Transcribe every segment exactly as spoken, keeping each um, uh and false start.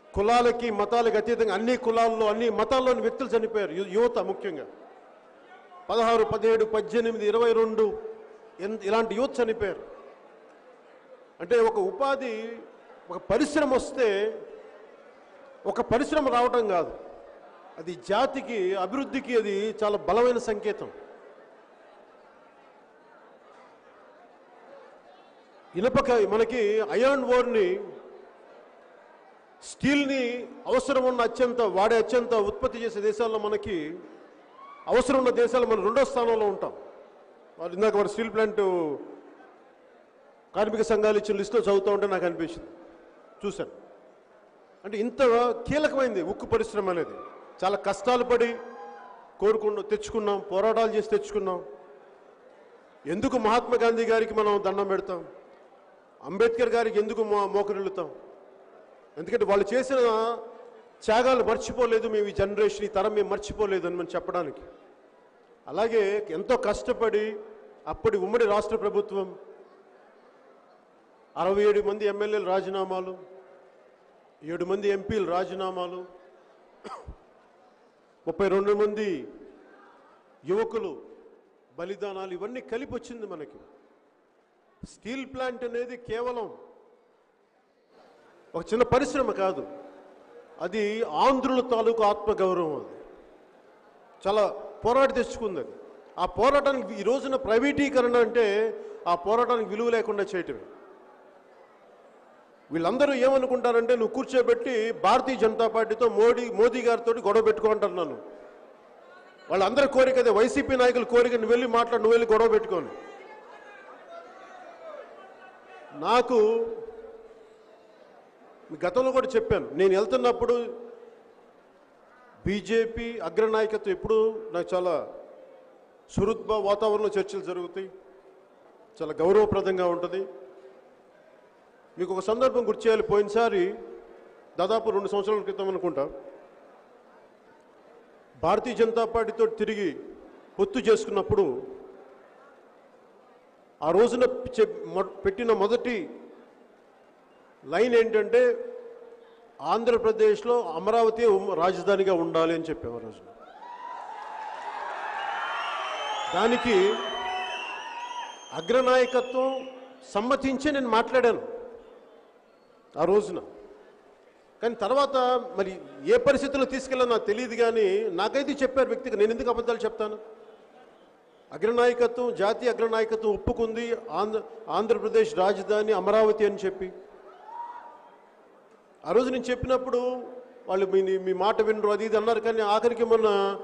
కులాలకి మతాలకు అతీతంగా అన్ని కులాల్లో అన్ని మతాల్లోని వ్యక్తులు చనిపోయారు. యువత ముఖ్యంగా పదహారు పదిహేడు పద్దెనిమిది ఇరవై రెండు ఇలాంటి యువత చనిపోయారు. అంటే ఒక ఉపాధి ఒక పరిశ్రమ వస్తే ఒక పరిశ్రమ రావటం కాదు, అది జాతికి అభివృద్ధికి అది చాలా బలమైన సంకేతం. ఇనపక మనకి అయాన్ ఓర్ని స్టీల్ని అవసరం ఉన్న అత్యంత వాడే అత్యంత ఉత్పత్తి చేసే దేశాల్లో మనకి అవసరం ఉన్న దేశాలు మనం రెండో స్థానంలో ఉంటాం. వాళ్ళు ఇందాక వారు స్టీల్ ప్లాంట్ కార్మిక సంఘాలు ఇచ్చిన లిస్టులో చదువుతూ ఉంటే నాకు అనిపించింది, చూశాను. అంటే ఇంత కీలకమైంది ఉక్కు పరిశ్రమ అనేది. చాలా కష్టాలు పడి కోరుకున్నాం, తెచ్చుకున్నాం, పోరాటాలు చేసి తెచ్చుకున్నాం. ఎందుకు మహాత్మా గాంధీ గారికి మనం దండం పెడతాం, అంబేద్కర్ గారికి ఎందుకు మో మోకరిల్లుతాం? ఎందుకంటే వాళ్ళు చేసిన త్యాగాలు మర్చిపోలేదు మేము, ఈ జనరేషన్ ఈ తరం మేము మర్చిపోలేదు అని మనం చెప్పడానికి. అలాగే ఎంతో కష్టపడి అప్పటి ఉమ్మడి రాష్ట్ర ప్రభుత్వం అరవై ఏడు మంది ఎమ్మెల్యేలు రాజీనామాలు, ఏడు మంది ఎంపీలు రాజీనామాలు, ముప్పై రెండు మంది యువకులు బలిదానాలు, ఇవన్నీ కలిపి వచ్చింది మనకి. స్టీల్ ప్లాంట్ అనేది కేవలం ఒక చిన్న పరిశ్రమ కాదు, అది ఆంధ్రుల తాలూకు ఆత్మగౌరవం. అది చాలా పోరాటి తెచ్చుకుంది. అది ఆ పోరాటానికి ఈ రోజున ప్రైవేటీకరణ అంటే ఆ పోరాటానికి విలువ లేకుండా చేయటమే. వీళ్ళందరూ ఏమనుకుంటారంటే నువ్వు కూర్చోబెట్టి భారతీయ జనతా పార్టీతో మోడీ మోదీ గారితో గొడవ పెట్టుకుంటారు. నన్ను వాళ్ళందరి కోరిక అదే, వైసీపీ నాయకుల కోరిక నువ్వు వెళ్ళి మాట్లాడు, నువ్వు వెళ్ళి గొడవ పెట్టుకోను. నాకు గతంలో కూడా చెప్పాను, నేను వెళ్తున్నప్పుడు బీజేపీ అగ్రనాయకత్వం ఎప్పుడు నాకు చాలా సుహృద్భావ వాతావరణంలో చర్చలు జరుగుతాయి, చాలా గౌరవప్రదంగా ఉంటుంది. మీకు ఒక సందర్భం గుర్తు చేయాలి. పోయినసారి దాదాపు రెండు సంవత్సరాల క్రితం అనుకుంటా, భారతీయ జనతా పార్టీతో తిరిగి పొత్తు చేసుకున్నప్పుడు ఆ రోజున పెట్టిన మొదటి లైన్ ఏంటంటే ఆంధ్రప్రదేశ్లో అమరావతి రాజధానిగా ఉండాలి అని చెప్పేవారు. రోజున దానికి అగ్రనాయకత్వం సమ్మతించి నేను మాట్లాడాను ఆ రోజున. కానీ తర్వాత మరి ఏ పరిస్థితుల్లో తీసుకెళ్ళాలో నాకు తెలియదు, కానీ నాకైతే చెప్పారు వ్యక్తిగా. నేను ఎందుకు అబద్ధాలు చెప్తాను? అగ్రనాయకత్వం, జాతీయ అగ్రనాయకత్వం ఒప్పుకుంది ఆంధ్ర ఆంధ్రప్రదేశ్ రాజధాని అమరావతి అని చెప్పి. ఆ రోజు నేను చెప్పినప్పుడు వాళ్ళు మీ మీ మాట వినరు అది ఇది అన్నారు. కానీ ఆఖరికి మొన్న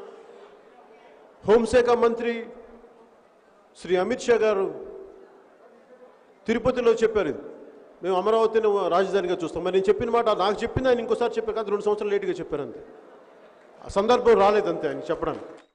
హోంశాఖ మంత్రి శ్రీ అమిత్ షా గారు తిరుపతిలో చెప్పారు, ఇది మేము అమరావతిని రాజధానిగా చూస్తాం. మరి నేను చెప్పిన మాట నాకు చెప్పింది ఆయన ఇంకోసారి చెప్పారు కాదు, రెండు సంవత్సరాలు లేటుగా చెప్పారు అంతే. ఆ సందర్భం రాలేదంతే ఆయన చెప్పడానికి.